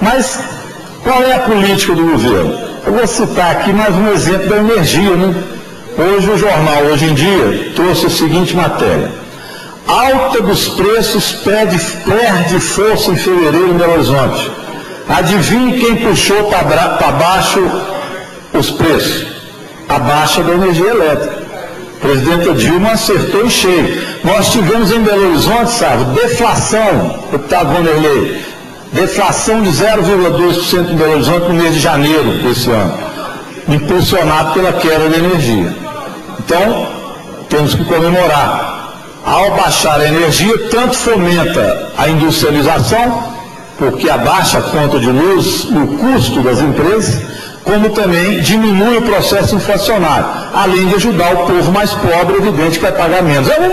Mas qual é a política do governo? Eu vou citar aqui mais um exemplo da energia, né? Hoje o jornal Hoje em Dia trouxe a seguinte matéria: alta dos preços perde força em fevereiro em Belo Horizonte. Adivinhe quem puxou para baixo os preços? A baixa da energia elétrica. A presidenta Dilma acertou em cheio. Nós tivemos em Belo Horizonte, sabe, deflação, deputado Vanderlei, deflação de 0,2% em Belo Horizonte no mês de janeiro desse ano, impulsionado pela queda da energia. Então, temos que comemorar. Ao baixar a energia, tanto fomenta a industrialização, porque abaixa a conta de luz e o custo das empresas, como também diminui o processo inflacionário, além de ajudar o povo mais pobre, evidente, que vai pagar menos. É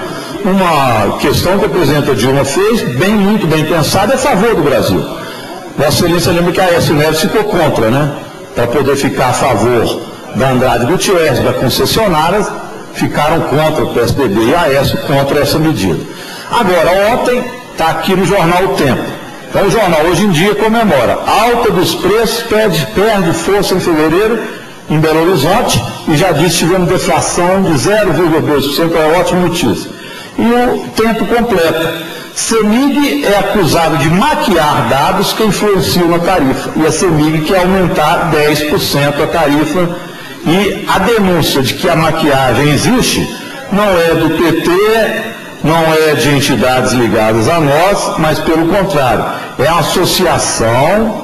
uma questão que a presidenta Dilma fez, muito bem pensada, a favor do Brasil. Vossa Excelência lembra que a Aécio Neves ficou contra, né? Para poder ficar a favor da Andrade Gutierrez, da concessionária, ficaram contra o PSDB e a Aécio contra essa medida. Agora, ontem, está aqui no jornal O Tempo. Então, o jornal Hoje em Dia comemora: alta dos preços perde força em fevereiro em Belo Horizonte, e já disse, tivemos deflação de 0,2%, é ótima notícia. E o Tempo completa: CEMIG é acusado de maquiar dados que influenciam na tarifa, e a CEMIG quer aumentar 10% a tarifa, e a denúncia de que a maquiagem existe não é do PT, não é de entidades ligadas a nós, mas pelo contrário, é a associação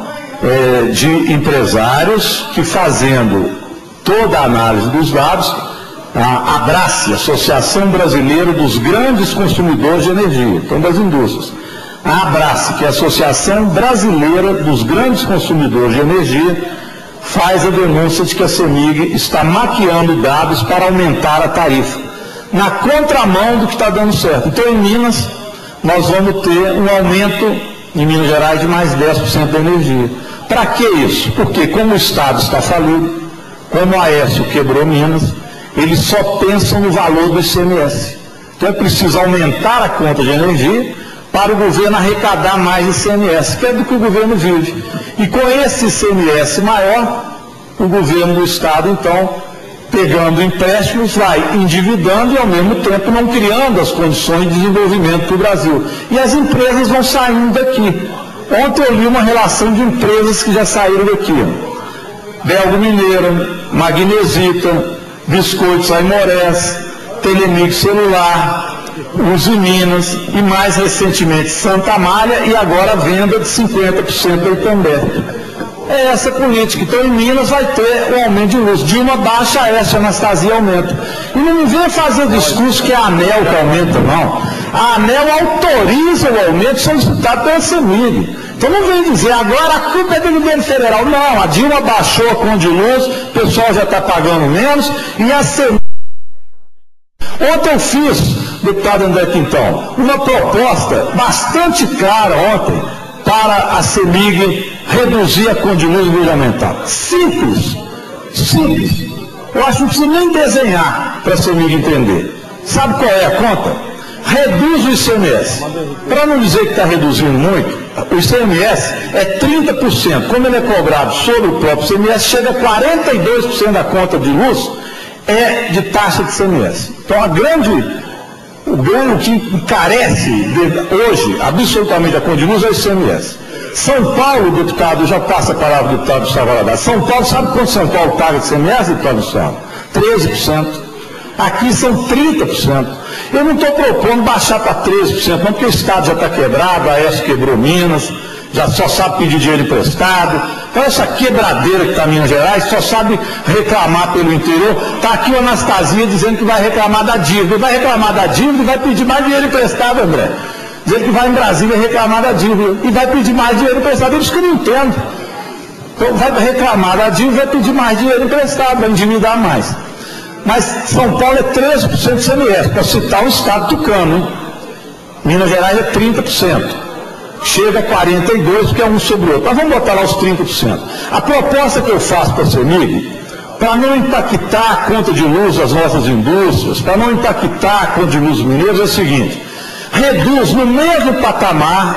de empresários que, fazendo toda a análise dos dados, a ABRACE, Associação Brasileira dos Grandes Consumidores de Energia, então das indústrias. A ABRACE, que é a Associação Brasileira dos Grandes Consumidores de Energia, faz a denúncia de que a CEMIG está maquiando dados para aumentar a tarifa, na contramão do que está dando certo. Então, em Minas, nós vamos ter um aumento, em Minas Gerais, de mais 10% da energia. Para que isso? Porque, como o Estado está falido, como a Aécio quebrou Minas, eles só pensam no valor do ICMS. Então, é preciso aumentar a conta de energia para o governo arrecadar mais ICMS, que é do que o governo vive. E com esse ICMS maior, o governo do Estado, então, pegando empréstimos, vai endividando e, ao mesmo tempo, não criando as condições de desenvolvimento para o Brasil. E as empresas vão saindo daqui. Ontem eu li uma relação de empresas que já saíram daqui. Belgo Mineiro, Magnesita, Biscoitos Aimorés, Telemig Celular, Uzi Minas e, mais recentemente, Santa Amália, e agora a venda de 50% da Itambé. É essa política. Então, em Minas vai ter um aumento de luz. Dilma baixa, a Aécio Anastasia aumenta. E não me venha fazer discurso que é a ANEEL que aumenta, não. A ANEEL autoriza o aumento solicitado pela CEMIG. Então não vem dizer, agora a culpa é do governo federal. Não, a Dilma baixou a conta de luz, o pessoal já está pagando menos, e a CEMIG... Ontem eu fiz, deputado André Quintão, uma proposta bastante clara ontem para a CEMIG reduzir a conta de luz governamental. Simples. Eu acho que não precisa nem desenhar para a CEMIG entender. Sabe qual é a conta? Reduz o ICMS. Para não dizer que está reduzindo muito, o ICMS é 30%. Como ele é cobrado sobre o próprio ICMS, chega a 42% da conta de luz é de taxa de ICMS. Então, o ganho que encarece hoje, absolutamente, a conta de luz é o ICMS. São Paulo, deputado, já passa a palavra do deputado Gustavo Valadares. São Paulo, sabe quanto São Paulo paga de ICMS, deputado Gustavo? 13%. Aqui são 30%. Eu não estou propondo baixar para 13%, não, porque o Estado já está quebrado, a Aécio quebrou Minas, já só sabe pedir dinheiro emprestado. Então, essa quebradeira que está em Minas Gerais só sabe reclamar pelo interior. Está aqui o Anastasia dizendo que vai reclamar da dívida. Vai reclamar da dívida e vai pedir mais dinheiro emprestado, André. Dizendo que vai em Brasília reclamar da dívida e vai pedir mais dinheiro emprestado. Isso que eu não entendo. Então, vai reclamar da dívida e vai pedir mais dinheiro emprestado, vai endividar mais. Mas São Paulo é 13% de ICMS, para citar o estado tucano, hein? Minas Gerais é 30%. Chega a 42%, que é um sobre o outro. Mas vamos botar lá os 30%. A proposta que eu faço para a CEMIG, para não impactar a conta de luz das nossas indústrias, para não impactar a conta de luz dos mineiros, é o seguinte: reduz no mesmo patamar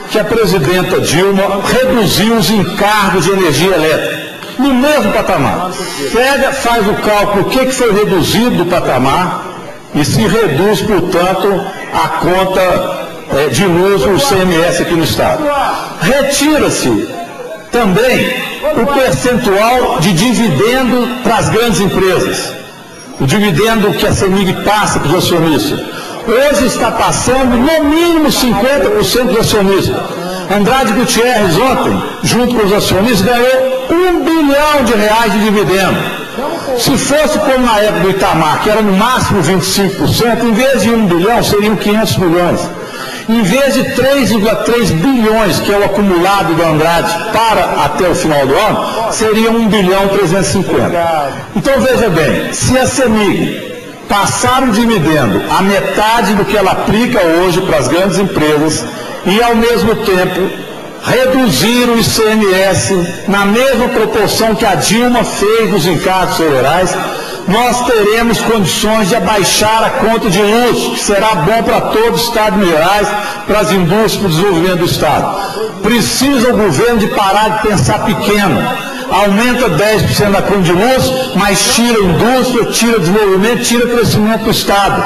que a presidenta Dilma reduziu os encargos de energia elétrica, no mesmo patamar. Pega, faz o cálculo, o que foi reduzido do patamar, e se reduz, portanto, a conta de luz, o CMS aqui no Estado. Retira-se também o percentual de dividendo para as grandes empresas, o dividendo que a CEMIG passa para os acionistas. Hoje está passando no mínimo 50% dos acionistas. Andrade Gutierrez ontem, junto com os acionistas, ganhou R$1 bilhão de dividendo. Se fosse como na época do Itamar, que era no máximo 25%, em vez de 1 bilhão, seriam 500 milhões. Em vez de 3,3 bilhões, que é o acumulado do Andrade para até o final do ano, seriam 1 bilhão 350. Então veja bem, se a CEMIG passar o dividendo a metade do que ela aplica hoje para as grandes empresas e ao mesmo tempo reduzir o ICMS na mesma proporção que a Dilma fez nos encargos federais, nós teremos condições de abaixar a conta de luz, que será bom para todo o Estado de Minas Gerais, para as indústrias, para o desenvolvimento do Estado. Precisa o governo de parar de pensar pequeno. Aumenta 10% da conta de luz, mas tira a indústria, tira desenvolvimento, tira crescimento do Estado.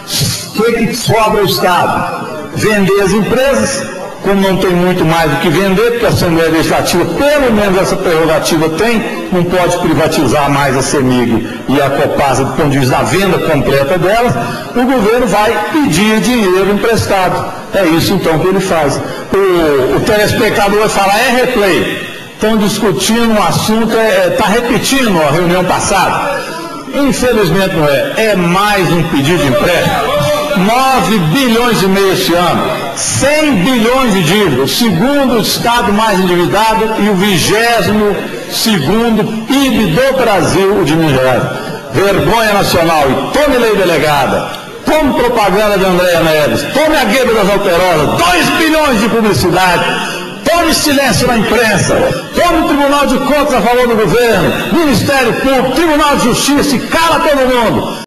O que sobra ao Estado? Vender as empresas, como não tem muito mais do que vender, porque a Assembleia Legislativa, pelo menos essa prerrogativa tem, não pode privatizar mais a CEMIG e a Copasa do ponto de vista da venda completa delas, o governo vai pedir dinheiro emprestado. É isso então que ele faz. O telespectador vai falar, é replay. Estão discutindo um assunto, está repetindo a reunião passada. Infelizmente não é. É mais um pedido de empréstimo. 9 bilhões e meio esse ano. 100 bilhões de dívida. O segundo estado mais endividado e o 22º PIB do Brasil, de Minas Gerais. Vergonha nacional. E tome lei delegada. Tome propaganda de Andréa Neves. Tome a guerra das alterosas. 2 bilhões de publicidade. Tome silêncio na imprensa, tome o Tribunal de Contas a favor do governo, Ministério Público, Tribunal de Justiça e cala todo mundo.